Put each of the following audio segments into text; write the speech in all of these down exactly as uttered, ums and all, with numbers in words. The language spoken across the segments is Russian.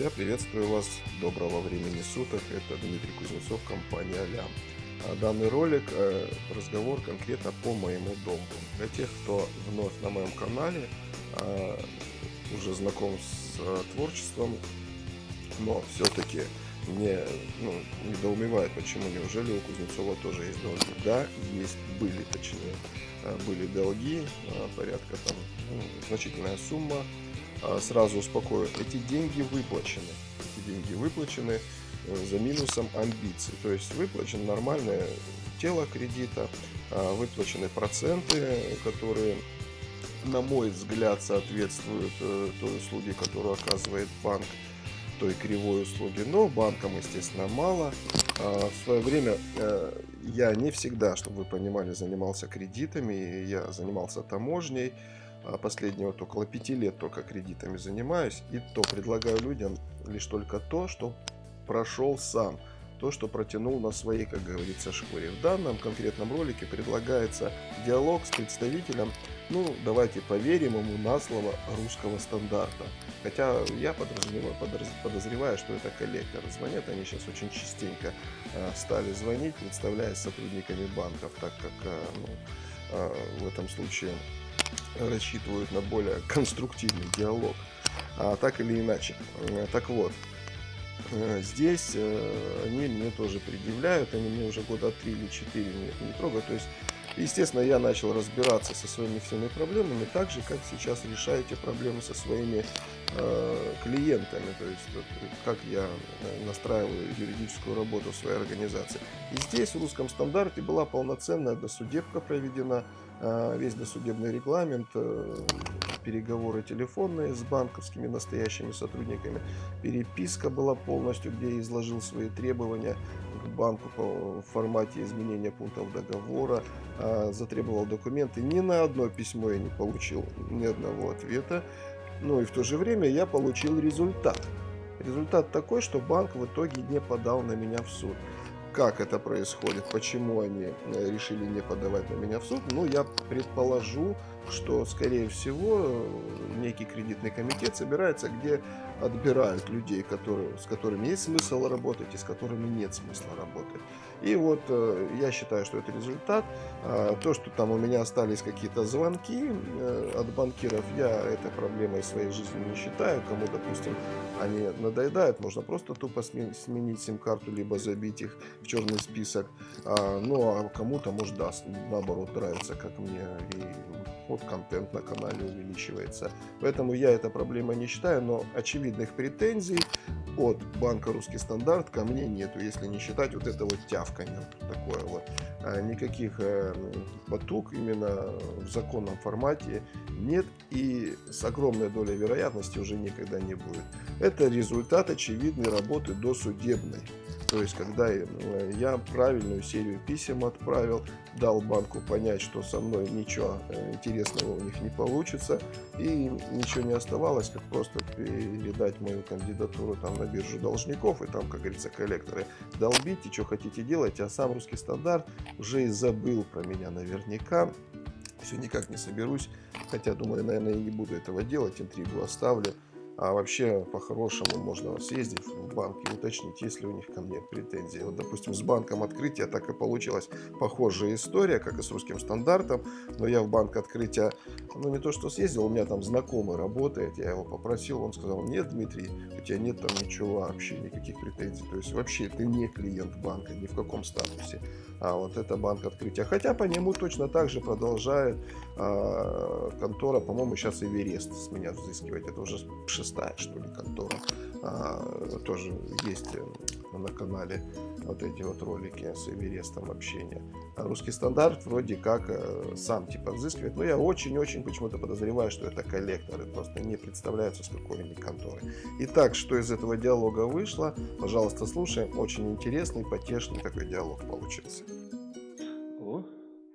друзья, приветствую вас. Доброго времени суток. Это Дмитрий Кузнецов, компания Алям. А Данный ролик, э, разговор конкретно по моему дому. Для тех, кто вновь на моем канале, а, уже знаком с а, творчеством, но все-таки не ну, недоумевает, почему неужели у Кузнецова тоже есть долги. Да, есть, были точнее, а, были долги, а, порядка там ну, значительная сумма. А, Сразу успокою, эти деньги выплачены. Эти деньги выплачены э, за минусом амбиций. То есть выплачено нормальное тело кредита, а, выплачены проценты, которые, на мой взгляд, соответствуют э, той услуге, которую оказывает банк, той кривой услуги. Но банкам, естественно, мало. А, В свое время э, я не всегда, чтобы вы понимали, занимался кредитами. Я занимался таможней. А Последние вот около пяти лет только кредитами занимаюсь. И то предлагаю людям лишь только то, что прошел сам. То, что протянул на своей, как говорится, шкуре. В данном конкретном ролике предлагается диалог с представителем, ну, давайте поверим ему на слово, русского стандарта. Хотя я подразумеваю, подоз- подозреваю, что это коллекторы. Звонят они сейчас очень частенько э, стали звонить, представляясь сотрудниками банков, так как э, ну, э, в этом случае рассчитывают на более конструктивный диалог. А, так или иначе. Э, Так вот, э, здесь э, они мне тоже предъявляют, они мне уже года три или четыре не, не трогают. То есть, естественно, я начал разбираться со своими всеми проблемами, так же, как сейчас решаете проблемы со своими э, клиентами. То есть, вот, э, как я э, настраиваю юридическую работу в своей организации. И здесь в русском стандарте была полноценная досудебка проведена, э, весь досудебный регламент, э, переговоры телефонные с банковскими настоящими сотрудниками, переписка была полностью, где я изложил свои требования к банку по формате изменения пунктов договора, а, затребовал документы. Ни на одно письмо я не получил ни одного ответа. Ну и в то же время я получил результат. Результат такой, что банк в итоге не подал на меня в суд. Как это происходит, почему они э, решили не подавать на меня в суд, ну, я предположу, что, скорее всего, э, некий кредитный комитет собирается, где отбирают людей, которые, с которыми есть смысл работать и с которыми нет смысла работать. И вот э, я считаю, что это результат. А, То, что там у меня остались какие-то звонки э, от банкиров, я этой проблемой своей жизни не считаю. Кому, допустим, они надоедают, можно просто тупо сме- сменить сим-карту, либо забить их в черный список. А, ну, а кому-то, может, да, с- наоборот, нравится, как мне, и вот контент на канале увеличивается. Поэтому я это проблемой не считаю, но очевидных претензий от банка «Русский стандарт» ко мне нету, если не считать вот это вот тявканье такое вот. А никаких э, потуг именно в законном формате нет, и с огромной долей вероятности уже никогда не будет. Это результат очевидной работы досудебной. То есть, когда э, я правильную серию писем отправил, дал банку понять, что со мной ничего э, интересного у них не получится, и ничего не оставалось, как просто передать мою кандидатуру там на биржу должников, и там, как говорится, коллекторы долбите, что хотите делать, а сам русский стандарт уже и забыл про меня наверняка. Все никак не соберусь, хотя, думаю, наверное, и не буду этого делать, интригу оставлю. А вообще, по-хорошему, можно съездить в банк и уточнить, есть ли у них ко мне претензии. Вот, допустим, с банком открытия так и получилась похожая история, как и с русским стандартом. Но я в банк открытия, ну, не то что съездил, у меня там знакомый работает, я его попросил, он сказал: нет, Дмитрий, у тебя нет там ничего вообще, никаких претензий. То есть, вообще, ты не клиент банка, ни в каком статусе. А вот это банк открытия. Хотя по нему точно так же продолжает а, контора, по-моему, сейчас Эверест с меня взыскивать. Это уже шестая, что ли, контора. А, тоже есть э, на канале вот эти вот ролики с Эверестом общения. А русский стандарт вроде как э, сам типа взыскивает. Но я очень-очень почему-то подозреваю, что это коллекторы. Просто не представляются, с какой они конторы. Итак, что из этого диалога вышло? Пожалуйста, слушаем. Очень интересный, потешный такой диалог получился. Алло,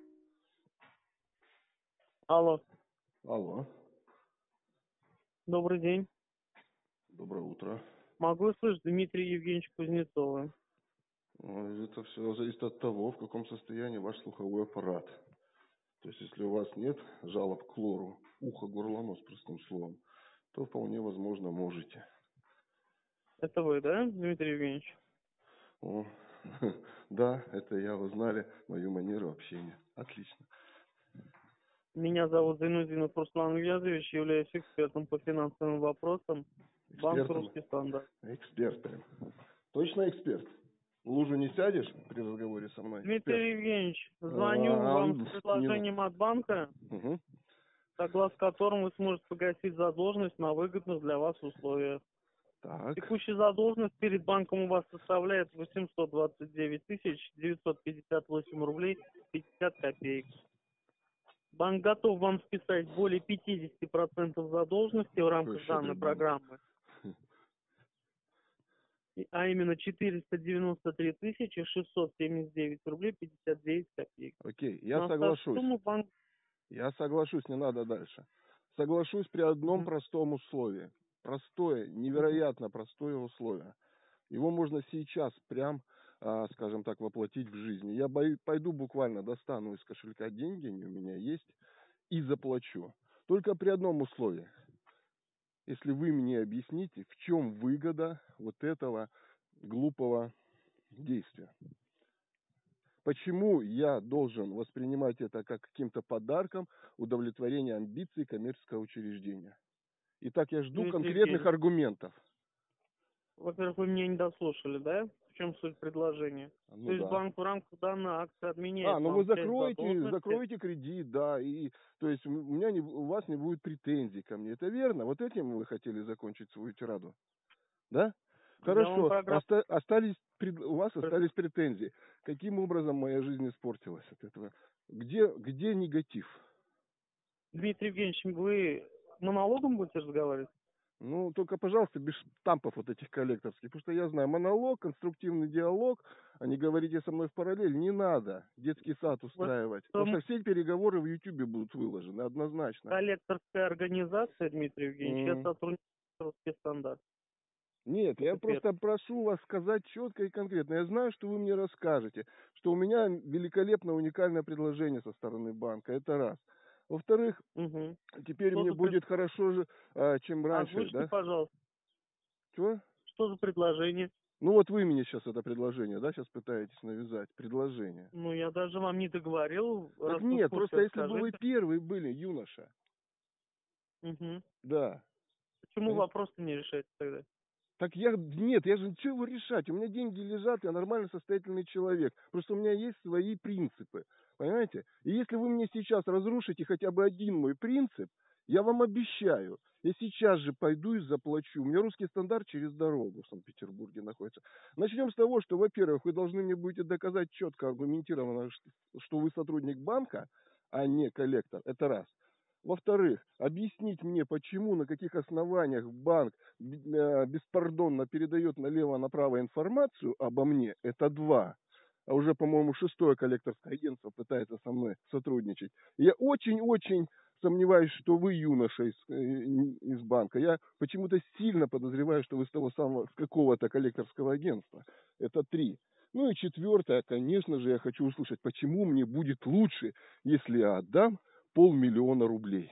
Алло, алло, добрый день. доброе утро. Могу слышать Дмитрия Евгеньевича Кузнецова. Ой, Это все зависит от того, в каком состоянии ваш слуховой аппарат. То есть, если у вас нет жалоб к лору, ухо, горло, нос, простым словом, то вполне возможно можете. Это вы, да, Дмитрий Евгеньевич? О, да, это я, узнали мою манеру общения. Отлично. Меня зовут Зайнудинов Руслан Ильязович, являюсь экспертом по финансовым вопросам банка Экспертом? «Русский стандарт». Эксперт прям. Точно эксперт? В лужу не сядешь при разговоре со мной? Эксперт. Дмитрий Евгеньевич, звоню А, вам не с предложением от банка, Угу. согласно которому вы сможете погасить задолженность на выгодных для вас условиях. Так. Текущая задолженность перед банком у вас составляет восемьсот двадцать девять тысяч девятьсот пятьдесят восемь рублей пятьдесят копеек. Банк готов вам списать более пятидесяти процентов задолженности в рамках Какой данной щедрый банк. программы, И- а именно четыреста девяносто три тысячи шестьсот семьдесят девять рублей пятьдесят девять копеек. Окей, я На соглашусь. сумму банк... Я соглашусь, не надо дальше. Соглашусь при одном Мгм. простом условии. Простое, невероятно простое условие. Его можно сейчас прям, а, скажем так, воплотить в жизни. Я бою- пойду буквально достану из кошелька деньги, они у меня есть, и заплачу. Только при одном условии. Если вы мне объясните, в чем выгода вот этого глупого действия. Почему я должен воспринимать это как каким-то подарком удовлетворения амбиций коммерческого учреждения? Итак, я жду Дмитрий конкретных Евгеньевич, аргументов. во-первых, вы меня не дослушали, да? В чем суть предложения? Ну То есть да. банк в рамках данной акции А, отменяет ну вам вы часть закроете, задолженности. закроете кредит, да, и то есть у меня не, у вас не будет претензий ко мне. Это верно? Вот этим вы хотели закончить свою тираду, да? Я вам Хорошо. программу... Оста- остались пред- у вас остались претензии. Каким образом моя жизнь испортилась от этого? Где, где негатив? Дмитрий Евгеньевич, вы монологом будете разговаривать? Ну, только, пожалуйста, без штампов вот этих коллекторских. Потому что я знаю, монолог, конструктивный диалог, а не говорите со мной в параллель. Не надо детский сад устраивать. Вот, Потому что все переговоры в Ютубе будут выложены, однозначно. коллекторская организация, Дмитрий Евгеньевич, я М. сотрудник «Русский стандарт». Нет, я Это просто прошу вас сказать четко и конкретно. Я знаю, что вы мне расскажете, что у меня великолепное, уникальное предложение со стороны банка. Это раз. Во-вторых, Угу. теперь Что мне за пред- будет хорошо же, а, чем раньше, Озвучьте, да? пожалуйста, Чего? что за предложение? Ну вот вы мне сейчас это предложение, да, сейчас пытаетесь навязать. Предложение. Ну, я даже вам не договорил. Так Раз вы в нет, курсе, просто если бы вы расскажите. первый были, юноша. Угу. Да. Почему Э, вопрос-то не решается тогда? Так я, нет, я же, что его решать? У меня деньги лежат, я нормально состоятельный человек. Просто у меня есть свои принципы, понимаете? И если вы мне сейчас разрушите хотя бы один мой принцип, я вам обещаю, я сейчас же пойду и заплачу. У меня русский стандарт через дорогу в Санкт-Петербурге находится. Начнем с того, что, во-первых, вы должны мне будете доказать четко, аргументированно, ш- что вы сотрудник банка, а не коллектор. Это раз. Во-вторых, объяснить мне, почему, на каких основаниях банк б- э, беспардонно передает налево-направо информацию обо мне. Это два. А уже, по-моему, шестое коллекторское агентство пытается со мной сотрудничать. Я очень-очень сомневаюсь, что вы юноша из, э, из банка. Я почему-то сильно подозреваю, что вы с того самого, с какого-то коллекторского агентства. Это три. Ну и четвертое, конечно же, я хочу услышать, почему мне будет лучше, если я отдам полмиллиона рублей.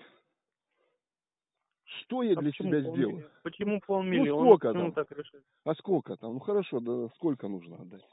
Что я А для почему себя полмиллиона? сделал? Почему Ну полмиллиона? сколько Почему там? так решили? А сколько там? Ну хорошо, да сколько нужно отдать?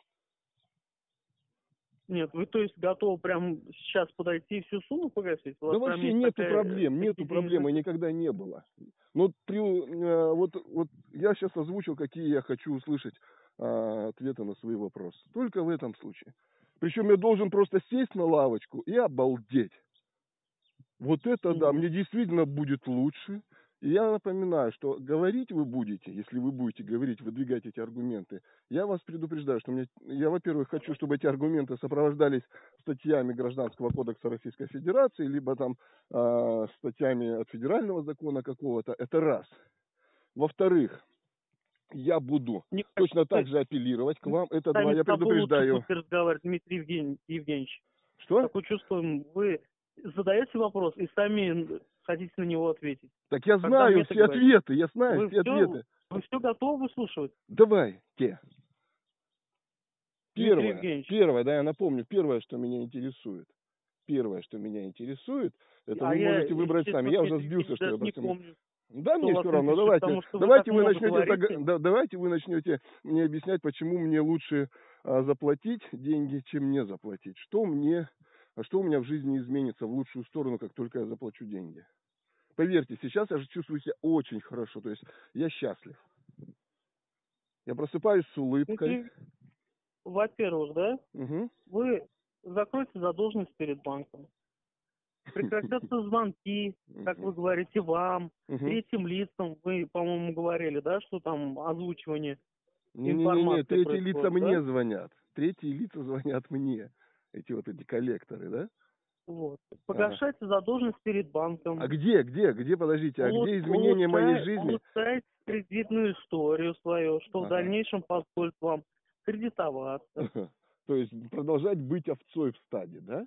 Нет, вы то есть готовы прям сейчас подойти и всю сумму погасить? У Да вас прям вообще есть нету такая, проблем, такие нету проблем, и денежные... никогда не было. Но при, э, вот, вот я сейчас озвучил, какие я хочу услышать а, ответы на свои вопросы. Только в этом случае. Причем я должен просто сесть на лавочку и обалдеть. Вот это да, Мгм. мне действительно будет лучше. И я напоминаю, что говорить вы будете, если вы будете говорить, выдвигать эти аргументы, я вас предупреждаю, что мне, я, во-первых, хочу, чтобы эти аргументы сопровождались статьями Гражданского кодекса Российской Федерации, либо там э, статьями от федерального закона какого-то. Это раз. Во-вторых, я буду Мне точно так кажется, же апеллировать к вам. Это два, сами я с собой лучше предупреждаю. будете разговаривать, Дмитрий Евген- Евгеньевич. Что? Такое чувство, вы задаете вопрос и сами хотите на него ответить. Так я Когда знаю мне это все говорите? ответы, я знаю Вы все все, ответы. вы все готовы выслушивать, Давайте. Дмитрий Первое, Евгеньевич? первое, да, я напомню, первое, что меня интересует, первое, что меня интересует, это А вы я, можете если выбрать честно, сами. Я уже Дмитрий сбился, Евгеньевич, что я даже про не себя. помню. Да, Что мне вас все равно. интересует? Давайте, Потому что вы давайте так вы много начнете, говорите. тога- да, давайте вы начнете мне объяснять, почему мне лучше а, заплатить деньги, чем не заплатить. Что мне, а что у меня в жизни изменится в лучшую сторону, как только я заплачу деньги. Поверьте, сейчас я же чувствую себя очень хорошо, то есть я счастлив. Я просыпаюсь с улыбкой. Дмитрий, во-первых, да, Угу. вы закройте задолженность перед банком. Прекратятся звонки, как вы говорите, вам, Угу. третьим лицам. Вы, по-моему, говорили, да, что там озвучивание Не-не-не, информации третьи лица происходит, мне да? звонят. Третьи лица звонят мне. Эти вот эти коллекторы, да? Вот. Ага. Погашайте задолженность перед банком. А где, где, где, подождите, а Улучш- где изменение моей улучшай- жизни? улучшайте кредитную историю свою, что в Ага. дальнейшем позволит вам кредитоваться. То есть продолжать быть овцой в стаде, да?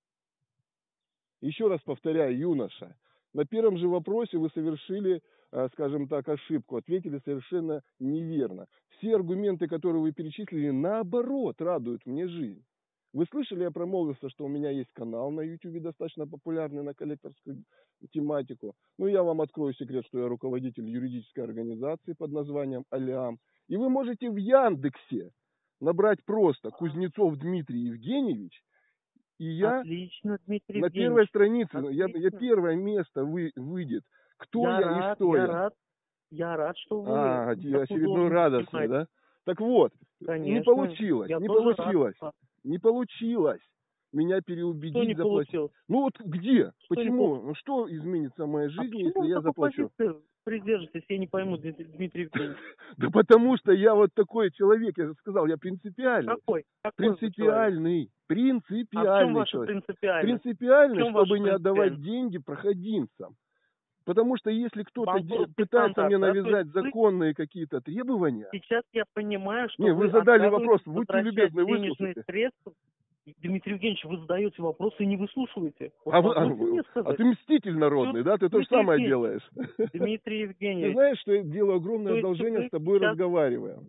Еще раз повторяю, юноша, на первом же вопросе вы совершили, э, скажем так, ошибку, ответили совершенно неверно. Все аргументы, которые вы перечислили, наоборот, радуют мне жизнь. Вы слышали, я промолвился, что у меня есть канал на ютубе, достаточно популярный на коллекторскую тематику. Ну, я вам открою секрет, что я руководитель юридической организации под названием Алиам. И вы можете в Яндексе набрать просто Кузнецов Дмитрий Евгеньевич, и я Отлично, Дмитрий на Евгеньевич. первой странице, я, я Отлично. первое место вы, выйдет. Кто Я я, и рад, что я я. рад. Я рад, что вы А, такую очередной должность радостный, занимаете. да? Так вот, не Конечно. получилось, Я не тоже получилось, рад. не получилось меня Что переубедить не заплатить. получилось? Ну вот где? Что не Почему? Ну что изменится в моей А жизни, почему если вы я такой заплачу? позиции придержитесь? Я не пойму, Дмитрий Дмитрий Евгеньевич. Да потому что я вот такой человек, я же сказал, я принципиальный. Какой? Какой вы человек? Принципиальный, А в чем принципиальный ваша человек. принципиальность? В Принципиальный, чем ваша чтобы не отдавать принципиальность? деньги проходимцам. Потому что если кто-то де- Банкротский пытается мне стандарт, да? То навязать есть вы законные какие-то требования, сейчас я понимаю, что не, вы вы задали вопрос, отказываетесь будьте возвращать любезны, денежные выслушайте. средства. Дмитрий Евгеньевич, вы задаете вопросы и не выслушиваете. Вот А, вы, а, позвольте мне вы- а сказать. ты мститель народный, да? Ты то же Дмитрий самое Евгеньевич, делаешь. Дмитрий Ты Евгеньевич, знаешь, что я делаю огромное то есть одолжение вы с тобой сейчас, разговаривая.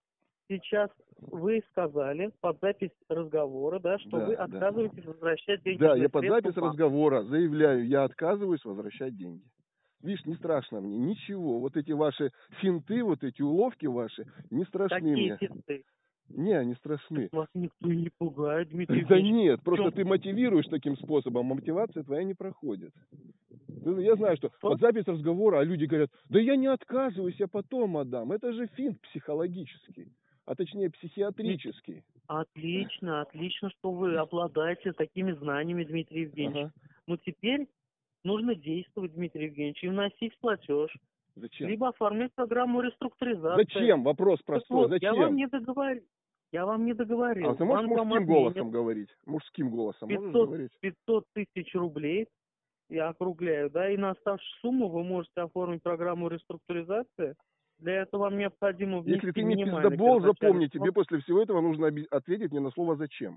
сейчас вы сказали под запись разговора, да, что Да, вы да. отказываетесь возвращать денежные Да, я под средства запись в банк. разговора заявляю, я отказываюсь возвращать деньги. Видишь, не страшно мне, ничего. Вот эти ваши финты, вот эти уловки ваши, не страшны Какие мне. финты? Не, они страшны. Вас никто и не пугает, Дмитрий Да Евгеньевич. нет, В просто чем? ты мотивируешь таким способом, а мотивация твоя не проходит. Ты- Я знаю, что Что? под запись разговора, а люди говорят, да я не отказываюсь, я потом отдам. Это же финт психологический, а точнее психиатрический. Отлично, отлично, что вы обладаете такими знаниями, Дмитрий Евгеньевич. Ага. Но теперь нужно действовать, Дмитрий Евгеньевич, и вносить платеж. Зачем? Либо оформить программу реструктуризации. Зачем? Вопрос Так простой. вот, Зачем? я вам не договорил. Я вам не договорил. А ты можешь Банк вам мужским отменит голосом говорить? Мужским голосом можешь пятьсот, говорить? пятьсот тысяч рублей, я округляю, да, и на оставшуюся сумму вы можете оформить программу реструктуризации. Для этого вам необходимо внести Если ты не минимальный пиздобол, запомни, первоначальный тебе взнос после всего этого нужно оби- ответить мне на слово «зачем».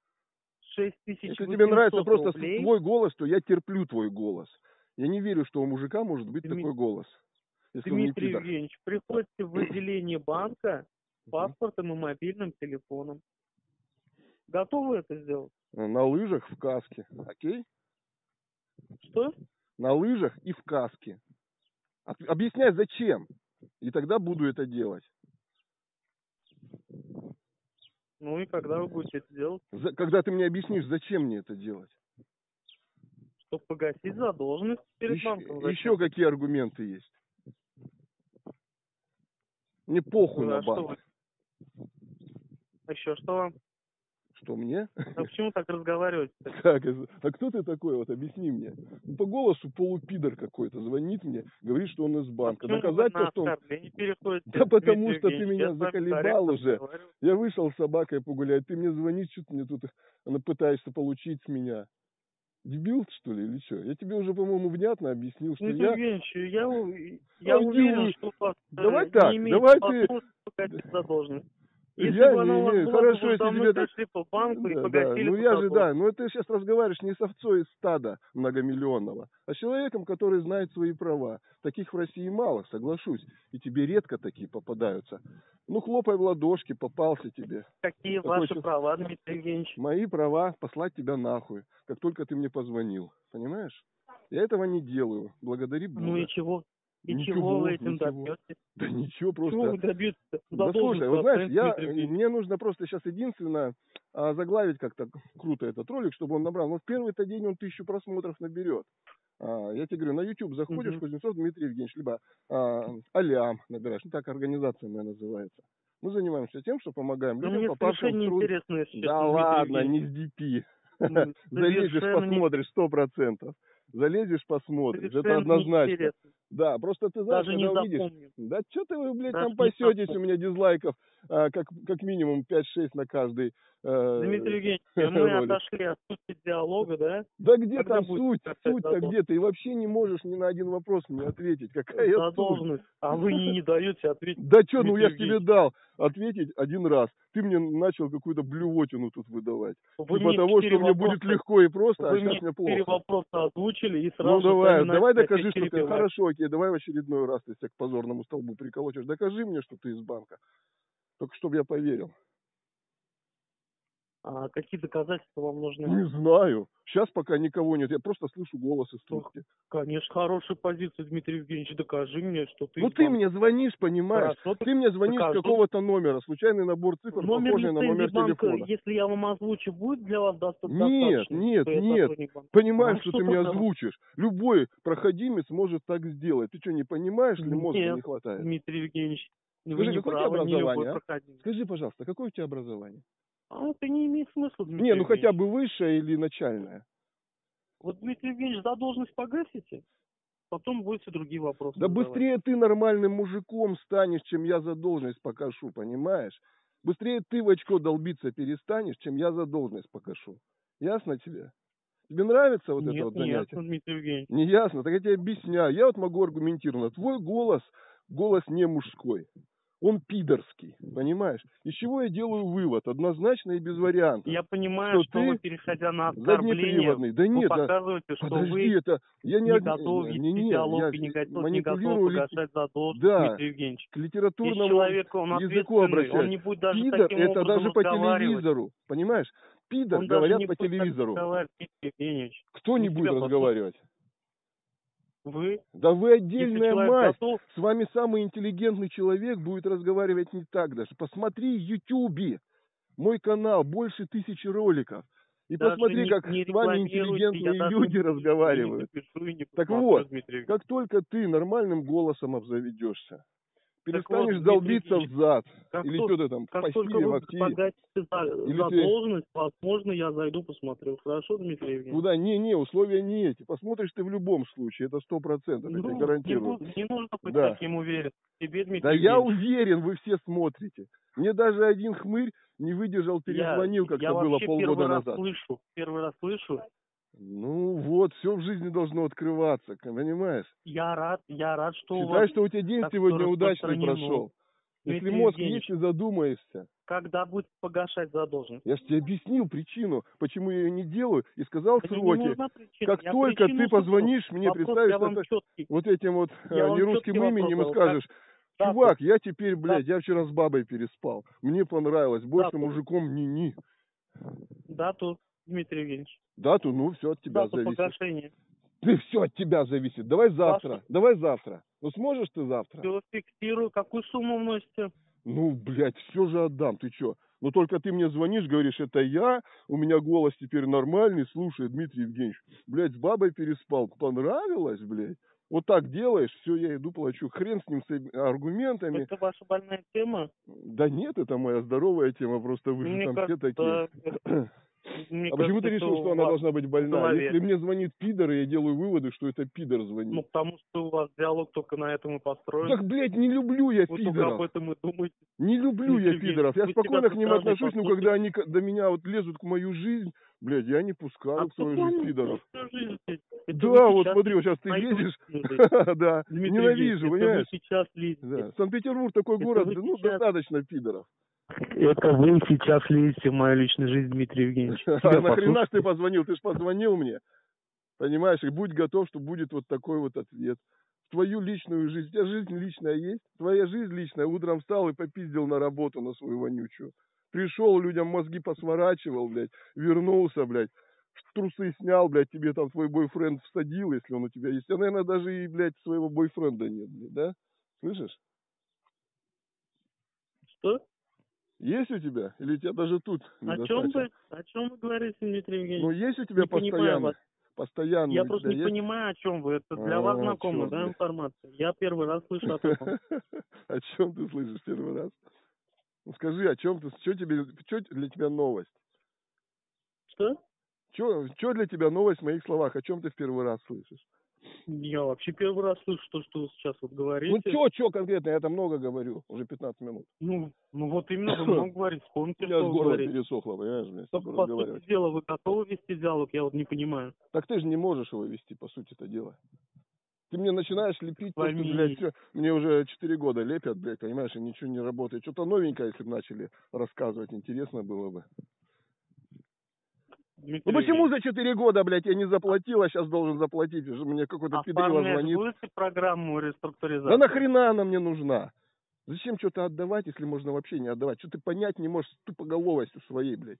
шесть тысяч Если тебе нравится восемьсот просто рублей. твой голос, то я терплю твой голос. Я не верю, что у мужика может быть Дми- такой голос, если он не Дмитрий пидор. Евгеньевич, приходите в отделение банка с паспортом и мобильным телефоном. Готовы это сделать? На лыжах в каске, окей? Что? На лыжах и в каске. От- Объясняй, зачем, и тогда буду это делать. Ну и когда вы будете это делать? За- Когда ты мне объяснишь, зачем мне это делать. Чтобы погасить задолженность перед Еще, банком. Зачем? еще какие аргументы есть? Мне похуй Ну, на а что банк. вы? А еще что вам? Что мне? А почему так разговариваете-то? Как это? А кто ты такой? Вот объясни мне. Ну, по голосу полупидор какой-то звонит мне, говорит, что он из банка. А почему Доказать вы на то, что он... оскорбление переходите, Да потому Дмитрий что ты Евгеньевич? меня Я с вами заколебал корректно уже. разговариваю. Я вышел с собакой погулять, ты мне звонишь, что ты мне тут она пытаешься получить с меня. Дебил, что ли, или что? Я тебе уже, по-моему, внятно объяснил, что Дмитрий я... Евгеньевич, я, у- я Ой, уверен, Дим, что у вас э, давай не так, имеет давай ты- возможности погасить задолженность. Если Я бы она не у вас имею. была, Хорошо, бы вы если давно тебе так- пришли по банку и Да, да. погасили Ну бы я же, да, задолженность. ну ты сейчас разговариваешь не с овцой из стада многомиллионного, а с человеком, который знает свои права. Таких в России мало, соглашусь, и тебе редко такие попадаются. Ну хлопай в ладошки, попался тебе. Какие Такой ваши чё- права, Дмитрий Евгеньевич? Мои права послать тебя нахуй, как только ты мне позвонил, понимаешь? Я этого не делаю, благодари Бога. Ну и чего? И Ничего, чего вы этим ничего. добьетесь? Да ничего, просто... Чего вы добьетесь? Да слушай, вот знаешь, я, мне нужно просто сейчас единственное а, заглавить как-то круто этот ролик, чтобы он набрал. Ну, в первый-то день он тысячу просмотров наберет. А, я тебе говорю, на YouTube заходишь, угу. Кузнецов Дмитрий Евгеньевич, либо а, Алям набираешь, ну так организация моя называется. Мы занимаемся тем, что помогаем людям, мне попавшим в труд... интересно, да ладно, не с ди пи. Ну, залезешь, посмотришь, сто процентов. Залезешь, посмотришь, это однозначно. Да, просто ты знаешь, даже когда не увидишь... запомню. Да что ты вы, блядь, даже там пасетесь, у меня дизлайков, а, как, как минимум пять-шесть на каждый э, Дмитрий Евгеньевич, мы отошли от сути диалога, да? Да где Когда там суть? Суть-то где? Ты вообще не можешь ни на один вопрос мне ответить. Какая задолженность? суть? А вы не, не даете ответить. Да что, ну я ж тебе дал ответить один раз. Ты мне начал какую-то блювотину тут выдавать. Вы типа того, что мне будет легко и просто, а сейчас мне плохо. Вы мне вопросы озвучили и сразу... Ну давай, давай докажи, что ты... Хорошо, окей, давай в очередной раз ты себя к позорному столбу приколочешь. Докажи мне, что ты из банка. Только чтобы я поверил. А какие доказательства вам нужны? Не знаю. Сейчас пока никого нет. Я просто слышу голос из трубки. Конечно, хорошая позиция, Дмитрий Евгеньевич. Докажи мне, что ты... Ну ты мне звонишь, понимаешь? Хорошо, ты мне звонишь с какого-то номера. Случайный набор цифр, номер похожий на номер банка, телефона. Если я вам озвучу, будет для вас достаточно? Нет, нет, нет. Понимаешь, а что, что ты мне озвучишь. Любой проходимец может так сделать. Ты что, не понимаешь, или мозга нет, не хватает? Дмитрий Евгеньевич, Скажи, какое у тебя образование? А? Скажи, пожалуйста, какое у тебя образование? А это не имеет смысла, Дмитрий Не, ну хотя бы высшее или начальное. Вот, Дмитрий Евгеньевич, задолженность погасите, потом будете другие вопросы Да задавать. Быстрее ты нормальным мужиком станешь, чем я задолженность покажу, понимаешь? Быстрее ты в очко долбиться перестанешь, чем я задолженность покажу. Ясно тебе? Тебе нравится вот нет, это вот не занятие? Ясно, Дмитрий Евгеньевич. Не ясно? Так я тебе объясняю. Я вот могу аргументированно. Твой голос, голос не мужской. Он пидорский, понимаешь? Из чего я делаю вывод? Однозначно и без вариантов. Я понимаю, что, что ты вы, переходя на оскорбление, да нет, вы показываете, да, что подожди, вы это, я не, не готовы вести не, не, диалог я и не готовы, не манипулирую готовы погашать задолженность, да, Дмитрий Евгеньевич. к литературному человек, он языку обращаюсь. Он не будет даже Пидор, таким это даже по разговаривать. телевизору, понимаешь? Пидор, он говорят не по телевизору. Дмитрий Евгеньевич. Кто не будет разговаривать? Вы? Да вы отдельная мать. Готов... С вами самый интеллигентный человек будет разговаривать не так даже. Посмотри в Ютубе. Мой канал, больше тысячи роликов. И даже посмотри, не, как не с вами интеллигентные люди разговаривают. Не напишу, не так вот, как только ты нормальным голосом обзаведешься, перестанешь вот, долбиться в зад. Или что ты там, в пассиве, в активе. Или задолженность, ты... возможно, я зайду, посмотрю. Хорошо, Дмитрий Евгеньевич? Куда? Не-не, условия не эти. Посмотришь ты в любом случае, это сто процентов, ну, я тебе гарантирую. Не, не нужно быть да. таким уверенным. Тебе, Дмитрий да Евгеньевич. я уверен, вы все смотрите. Мне даже один хмырь не выдержал, перезвонил, как это было полгода назад. Я первый раз слышу, первый раз слышу. Ну вот, все в жизни должно открываться, понимаешь? Я рад, я рад, что Считай, у вас... что у тебя день сегодня удачный прошел. Если мозг есть, ты задумаешься. Когда будет погашать задолженность? Я же тебе объяснил причину, почему я ее не делаю, и сказал да сроки. Как я только ты позвонишь мне, представишься вот этим вот я нерусским именем и скажешь, чувак, я теперь, блядь, я вчера с бабой переспал, мне понравилось, больше Дату. мужиком ни-ни. Дату, Дмитрий Евгеньевич. Дату, ну все от тебя Дату зависит. Погашения. Ты все от тебя зависит. Давай завтра. Ваша? Давай завтра. Ну сможешь ты завтра? Все фиксирую. Какую сумму вносите? Ну, блядь, все же отдам. Ты что? Ну только ты мне звонишь, говоришь, это я, у меня голос теперь нормальный, слушай, Дмитрий Евгеньевич, блядь, с бабой переспал, понравилось, блядь? Вот так делаешь, все, я иду плачу. Хрен с ним, с аргументами. Это ваша больная тема? Да нет, это моя здоровая тема, просто вы же там все такие. Мне а почему ты решил, что она должна быть больна? Если мне звонит пидор, и я делаю выводы, что это пидор звонит. Ну, потому что у вас диалог только на этом и построен. Так, блядь, не люблю я вы пидоров. Вы об этом и думаете. Не люблю я пидоров. Я спокойно к ним отношусь, но когда они до меня вот лезут к мою жизнь, блядь, я не пускаю а в свою жизнь пидоров. Жизнь, да, вот смотри, вот сейчас ты лезешь. да, ненавижу, понимаешь? сейчас лезете. Санкт-Петербург такой город, ну, достаточно пидоров. Это вы сейчас лезете в мою личную жизнь, Дмитрий Евгеньевич. А нахрена ж ты позвонил? Ты ж позвонил мне. Понимаешь, и будь готов, что будет вот такой вот ответ. В твою личную жизнь. У тебя жизнь личная есть? Твоя жизнь личная. Утром встал и попиздил на работу на свою вонючую. Пришел, людям мозги посворачивал, блядь. Вернулся, блядь. трусы снял, блядь, тебе там твой бойфренд всадил, если он у тебя есть. А, наверное, даже и, блядь, своего бойфренда нет, блядь, да? Слышишь? Что? Есть у тебя? Или у тебя даже тут О чем недостача? вы? О чем вы говорите, Дмитрий Ну, Евгеньевич? есть у тебя Не понимаю постоянно? вас. Постоянно Я у просто тебя не есть? понимаю, о чем вы. Это для вас А, знакомая, черт, да, блядь. информация? Я первый раз слышу о таком. О чем ты слышишь первый раз? Ну, скажи, о чем ты, что тебе, что для тебя новость? Что? Что, что для тебя новость в моих словах? О чем ты в первый раз слышишь? Я вообще первый раз слышу то, что вы сейчас вот Ну, говорите. что, что конкретно? Я это много говорю, уже пятнадцать минут. Ну, ну вот именно вы много говорите. У Вспомните, меня что аж вы горло говорите. пересохло, понимаешь, мне с Только тобой по сути разговаривать. дела, вы готовы вести диалог? Я вот не понимаю. Так ты же не можешь его вести, по сути это дело. Ты мне начинаешь лепить то, что, блядь, Пойми. все, мне уже четыре года лепят, блядь, понимаешь, и ничего не работает. Что-то новенькое, если бы начали рассказывать, интересно было бы. Дмитрий Ну почему Евгеньевич, за четыре года, блядь, я не заплатил, а сейчас должен заплатить? Уже мне какой-то педрила оформлять звонит. будете программу реструктуризации? Да нахрена она мне нужна? Зачем что-то отдавать, если можно вообще не отдавать? Что ты понять не можешь с тупоголовостью своей, блядь?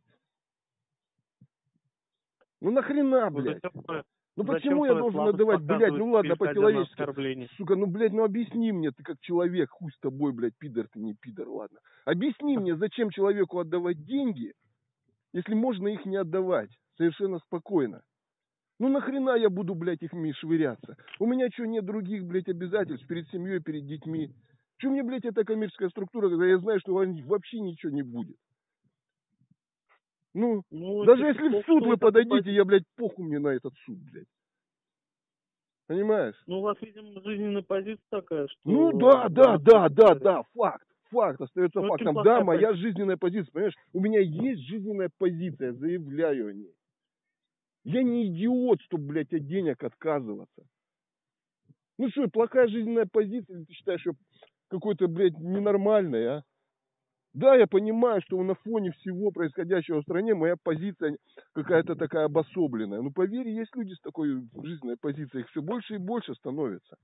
Ну нахрена, Вы блядь? зачем свою- Ну зачем почему я свою должен слабость отдавать, блядь, показываете, ну ладно, переходя на по-человечески. оскорбление? Сука, ну, блядь, ну объясни мне, ты как человек, хуй с тобой, блядь, пидор ты, не пидор, ладно. Объясни мне, зачем человеку отдавать деньги, если можно их не отдавать совершенно спокойно. Ну нахрена я буду, блядь, их ми швыряться? У меня что, нет других, блядь, обязательств перед семьей, перед детьми? Что мне, блядь, эта коммерческая структура, когда я знаю, что вообще ничего не будет? Ну, Ну, даже это если в плохо, суд что вы вы так подадите, упадете. я, блядь, похуй мне на этот суд, блядь. Понимаешь? Ну, у вас, видимо, жизненная позиция такая, что... Ну да, да, да, да, да, факт. Факт остается Ну, очень фактом. плохая Да, моя позиция. жизненная позиция, понимаешь? У меня есть жизненная позиция, заявляю о ней. Я не идиот, чтобы, блядь, от денег отказываться. Ну что, плохая жизненная позиция, или ты считаешь, что какой-то, блядь, ненормальный, а? Да, я понимаю, что на фоне всего происходящего в стране моя позиция какая-то такая обособленная. Но поверь, есть люди с такой жизненной позицией, их все больше и больше становится.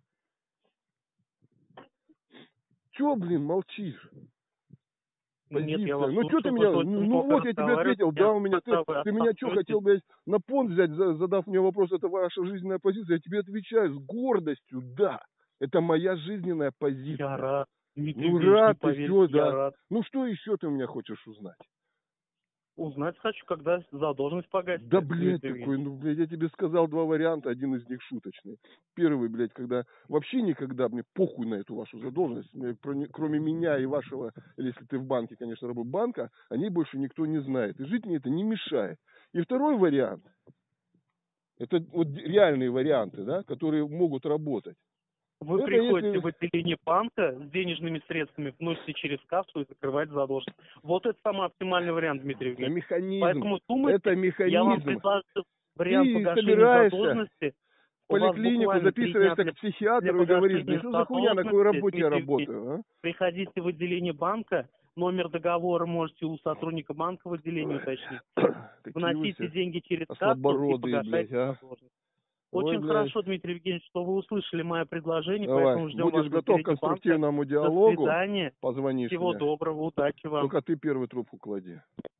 Чё, блин, молчишь? Позиция. Нет, я вас Ну что ты слушаю, меня, вы очень ну, ну много вот я тебе разговариваете, ответил, да, у меня, ты, когда вы ты меня что отстаётесь. хотел, блядь, на понт взять, за- задав мне вопрос, это ваша жизненная позиция, я тебе отвечаю с гордостью, да, это моя жизненная позиция. Я рад. Дмитрий Ну Евгеньевич, рад не ты, поверите, все, я да. рад. Ну что еще ты у меня хочешь узнать? Узнать хочу, когда задолженность погасит. Да, блядь, Дмитрий какой, ну, блядь, я тебе сказал два варианта, один из них шуточный. Первый, блядь, когда вообще никогда мне похуй на эту вашу задолженность, мне, кроме, кроме меня и вашего, или если ты в банке, конечно, работаешь банка, о ней больше никто не знает. И жить мне это не мешает. И второй вариант, это вот реальные варианты, да, которые могут работать. Вы Это приходите если- в отделение банка с денежными средствами, вносите через кассу и закрываете задолженность. Вот это самый оптимальный вариант, Дмитрий Это Евгеньевич. механизм. Поэтому думайте, Это я вам механизм. предложил вариант Ты погашения собираешься задолженности. В У вас поликлинику буквально три записываешься дня к для- психиатру для и говоришь, да погашения что за хуйня, на какой задолженности, работе я Дмитрий работаю, а? Приходите в отделение банка, номер договора можете у сотрудника банка в отделении уточнить. Какие вы Вносите все деньги через кассу и ослабородые, блядь, погашайте а? задолженность. Ой, Очень блядь. хорошо, Дмитрий Евгеньевич, что вы услышали мое предложение, Давай, поэтому ждем вас будешь в готов к отделении банка. конструктивному До диалогу, свидания. позвонишь Всего мне. доброго, удачи вам. Только ты первый трубку клади.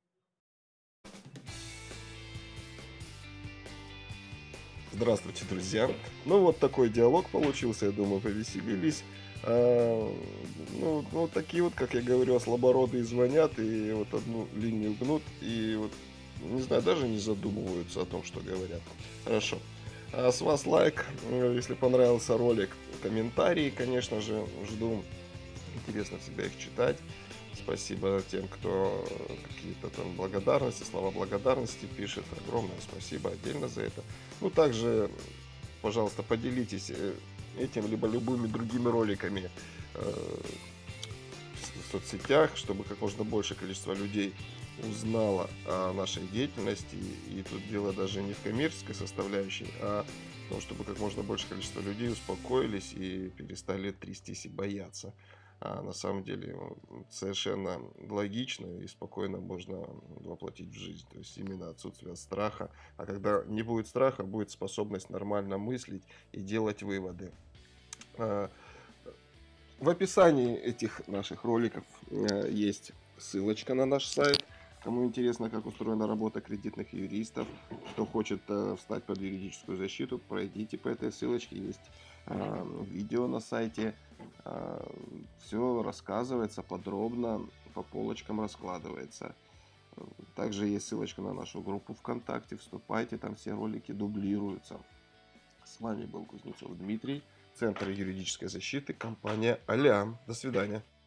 Здравствуйте, друзья. Ну, вот такой диалог получился, я думаю, повеселились. А, ну, ну, такие вот, как я говорю, слабородые звонят и вот одну линию гнут, и вот, не знаю, даже не задумываются о том, что говорят. Хорошо. А с вас лайк, если понравился ролик, комментарии, конечно же, жду. Интересно всегда их читать. Спасибо тем, кто какие-то там благодарности, слова благодарности пишет. Огромное спасибо отдельно за это. Ну, также, пожалуйста, поделитесь этим, либо любыми другими роликами э, в соцсетях, чтобы как можно большее количество людей узнало о нашей деятельности. И тут дело даже не в коммерческой составляющей, а в том, чтобы как можно большее количество людей успокоились и перестали трястись и бояться. А на самом деле совершенно логично и спокойно можно воплотить в жизнь. То есть именно отсутствие страха. А когда не будет страха, будет способность нормально мыслить и делать выводы. В описании этих наших роликов есть ссылочка на наш сайт. Кому интересно, как устроена работа кредитных юристов, кто хочет э, встать под юридическую защиту, пройдите по этой ссылочке. Есть э, видео на сайте. Э, все рассказывается подробно, по полочкам раскладывается. Также есть ссылочка на нашу группу ВКонтакте. Вступайте, там все ролики дублируются. С вами был Кузнецов Дмитрий, Центр юридической защиты, компания Алиам. До свидания.